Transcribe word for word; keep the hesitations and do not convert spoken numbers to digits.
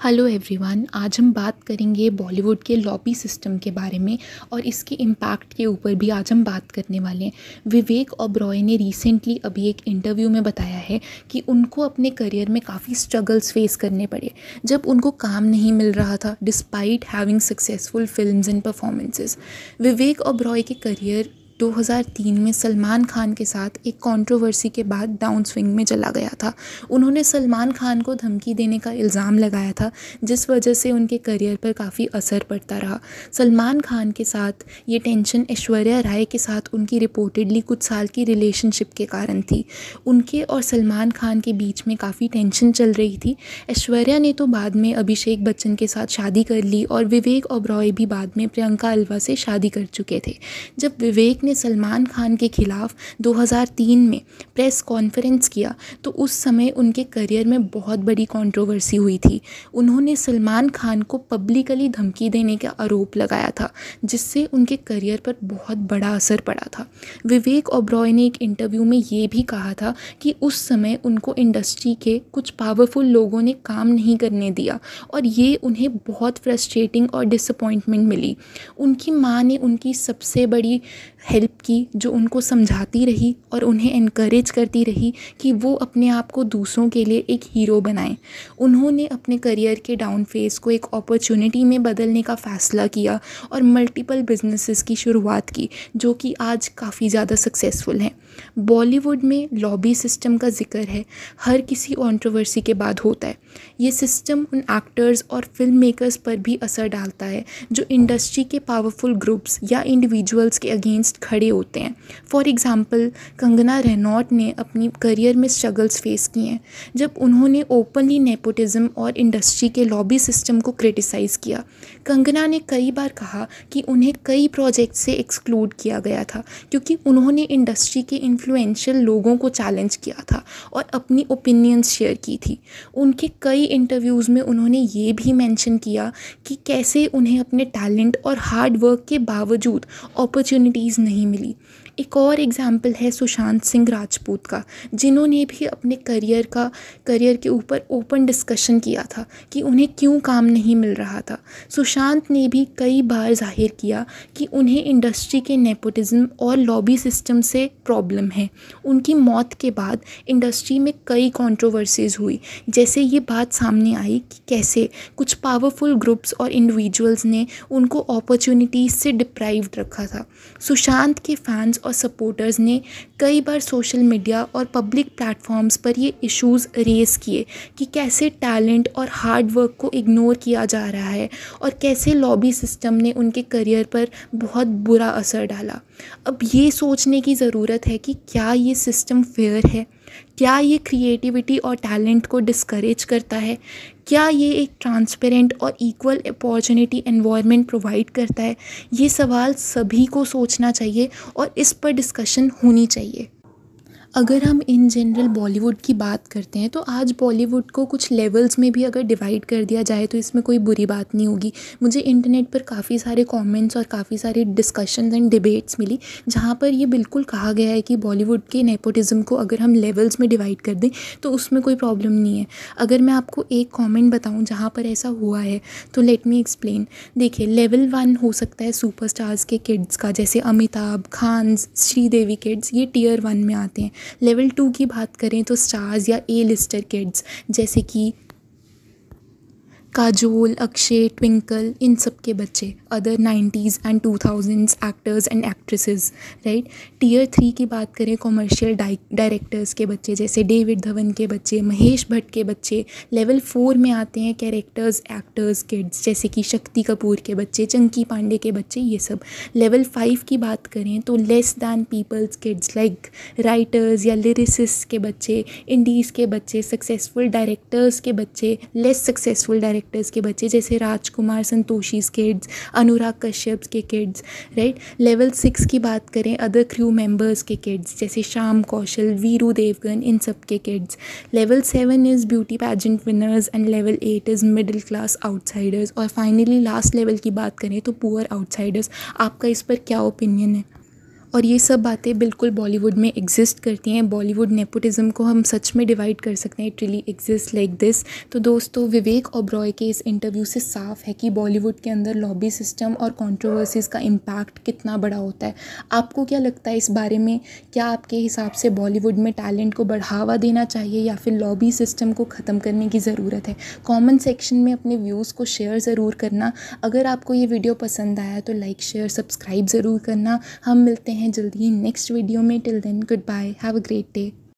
Hello everyone. आज हम बात करेंगे बॉलीवुड के लॉबी सिस्टम के बारे में और इसके इम्पैक्ट के ऊपर भी आज हम बात करने वाले हैं। विवेक ओबरॉय ने रिसेंटली अभी एक इंटरव्यू में बताया है कि उनको अपने करियर में काफ़ी स्ट्रगल्स फेस करने पड़े जब उनको काम नहीं मिल रहा था despite having successful films and performances. Vivek Oberoi के करियर दो हज़ार तीन में सलमान खान के साथ एक कंट्रोवर्सी के बाद डाउन स्विंग में चला गया था। उन्होंने सलमान खान को धमकी देने का इल्ज़ाम लगाया था जिस वजह से उनके करियर पर काफ़ी असर पड़ता रहा। सलमान खान के साथ ये टेंशन ऐश्वर्या राय के साथ उनकी रिपोर्टेडली कुछ साल की रिलेशनशिप के कारण थी। उनके और सलमान खान के बीच में काफ़ी टेंशन चल रही थी। ऐश्वर्या ने तो बाद में अभिषेक बच्चन के साथ शादी कर ली और विवेक ओबरॉय भी बाद में प्रियंका अल्वा से शादी कर चुके थे। जब विवेक ने सलमान खान के खिलाफ दो हज़ार तीन में प्रेस कॉन्फ्रेंस किया तो उस समय उनके करियर में बहुत बड़ी कंट्रोवर्सी हुई थी। उन्होंने सलमान खान को पब्लिकली धमकी देने का आरोप लगाया था जिससे उनके करियर पर बहुत बड़ा असर पड़ा था। विवेक ओबरॉय ने एक इंटरव्यू में ये भी कहा था कि उस समय उनको इंडस्ट्री के कुछ पावरफुल लोगों ने काम नहीं करने दिया और ये उन्हें बहुत फ्रस्ट्रेटिंग और डिसअपॉइंटमेंट मिली। उनकी माँ ने उनकी सबसे बड़ी हेल्प की, जो उनको समझाती रही और उन्हें एनकरेज करती रही कि वो अपने आप को दूसरों के लिए एक हीरो बनाएं। उन्होंने अपने करियर के डाउन फेज को एक अपॉर्चुनिटी में बदलने का फ़ैसला किया और मल्टीपल बिजनेसेस की शुरुआत की जो कि आज काफ़ी ज़्यादा सक्सेसफुल हैं। बॉलीवुड में लॉबी सिस्टम का जिक्र है, हर किसी कंट्रोवर्सी के बाद होता है। ये सिस्टम उन एक्टर्स और फिल्म मेकर्स पर भी असर डालता है जो इंडस्ट्री के पावरफुल ग्रुप्स या इंडिविजुअल्स के अगेंस्ट खड़े होते हैं। फॉर एग्जांपल, कंगना रनौत ने अपनी करियर में स्ट्रगल्स फेस किए हैं जब उन्होंने ओपनली नेपोटिज्म और इंडस्ट्री के लॉबी सिस्टम को क्रिटिसाइज़ किया। कंगना ने कई बार कहा कि उन्हें कई प्रोजेक्ट से एक्सक्लूड किया गया था क्योंकि उन्होंने इंडस्ट्री के इन्फ्लुएंशियल लोगों को चैलेंज किया था और अपनी ओपिनियंस शेयर की थी। उनके कई इंटरव्यूज़ में उन्होंने ये भी मेंशन किया कि कैसे उन्हें अपने टैलेंट और हार्ड वर्क के बावजूद अपॉर्चुनिटीज़ नहीं मिली। एक और एग्जाम्पल है सुशांत सिंह राजपूत का, जिन्होंने भी अपने करियर का करियर के ऊपर ओपन डिस्कशन किया था कि उन्हें क्यों काम नहीं मिल रहा था। सुशांत ने भी कई बार जाहिर किया कि उन्हें इंडस्ट्री के नेपोटिज्म और लॉबी सिस्टम से प्रॉब्लम है। उनकी मौत के बाद इंडस्ट्री में कई कंट्रोवर्सीज हुई, जैसे ये बात सामने आई कि कैसे कुछ पावरफुल ग्रुप्स और इंडिविजुअल्स ने उनको अपॉर्चुनिटीज़ से डिप्राइव्ड रखा था। सुशांत के फैंस और सपोर्टर्स ने कई बार सोशल मीडिया और पब्लिक प्लेटफॉर्म्स पर ये इश्यूज़ रेज़ किए कि कैसे टैलेंट और हार्ड वर्क को इग्नोर किया जा रहा है और कैसे लॉबी सिस्टम ने उनके करियर पर बहुत बुरा असर डाला। अब ये सोचने की ज़रूरत है कि क्या ये सिस्टम फेयर है? क्या ये क्रिएटिविटी और टैलेंट को डिस्करेज करता है? क्या ये एक ट्रांसपेरेंट और इक्वल अपॉर्चुनिटी एनवायरनमेंट प्रोवाइड करता है? ये सवाल सभी को सोचना चाहिए और इस पर डिस्कशन होनी चाहिए। अगर हम इन जनरल बॉलीवुड की बात करते हैं तो आज बॉलीवुड को कुछ लेवल्स में भी अगर डिवाइड कर दिया जाए तो इसमें कोई बुरी बात नहीं होगी। मुझे इंटरनेट पर काफ़ी सारे कमेंट्स और काफ़ी सारे डिस्कशंस एंड डिबेट्स मिली जहाँ पर ये बिल्कुल कहा गया है कि बॉलीवुड के नेपोटिज्म को अगर हम लेवल्स में डिवाइड कर दें तो उसमें कोई प्रॉब्लम नहीं है। अगर मैं आपको एक कॉमेंट बताऊँ जहाँ पर ऐसा हुआ है तो लेट मी एक्सप्लेन। देखिए, लेवल वन हो सकता है सुपरस्टार्स के किड्स का, जैसे अमिताभ, खान, श्रीदेवी किड्स, ये टीयर वन में आते हैं। लेवल टू की बात करें तो स्टार्स या ए लिस्टर किड्स जैसे कि काजोल, अक्षय, ट्विंकल, इन सब के बच्चे, other nineties and two thousands actors and actresses, right. Tier three की बात करें कमर्शियल डायरेक्टर्स के बच्चे जैसे डेविड धवन के बच्चे, महेश भट्ट के बच्चे। लेवल फोर में आते हैं कैरेक्टर्स एक्टर्स किड्स जैसे कि शक्ति कपूर के बच्चे, चंकी पांडे के बच्चे, ये सब। लेवल फाइव की बात करें तो less than peoples kids like writers या लिरिसिस्ट के बच्चे, इंडीज़ के बच्चे, सक्सेसफुल डायरेक्टर्स के बच्चे, लेस सक्सेसफुल डायरेक्टर्स के बच्चे जैसे राजकुमार संतोषीज किड्स, अनुराग कश्यप के किड्स, राइट। लेवल सिक्स की बात करें अदर क्रू मेंबर्स के किड्स जैसे श्याम कौशल, वीरू देवगन, इन सब के kids. Level seven is beauty pageant winners and level eight is middle class outsiders. और फाइनली लास्ट लेवल की बात करें तो पुअर आउटसाइडर्स। आपका इस पर क्या ओपिनियन है? और ये सब बातें बिल्कुल बॉलीवुड में एग्जिस्ट करती हैं। बॉलीवुड नेपोटिज़्म को हम सच में डिवाइड कर सकते हैं, it really exist like this. तो दोस्तों, विवेक ओबरॉय के इस इंटरव्यू से साफ है कि बॉलीवुड के अंदर लॉबी सिस्टम और कंट्रोवर्सीज़ का इम्पैक्ट कितना बड़ा होता है। आपको क्या लगता है इस बारे में? क्या आपके हिसाब से बॉलीवुड में टैलेंट को बढ़ावा देना चाहिए या फिर लॉबी सिस्टम को ख़त्म करने की ज़रूरत है? कमेंट सेक्शन में अपने व्यूज़ को शेयर ज़रूर करना। अगर आपको ये वीडियो पसंद आया तो लाइक शेयर सब्सक्राइब ज़रूर करना। हम मिलते हैं जल्दी ही नेक्स्ट वीडियो में। Till then goodbye, have a great day.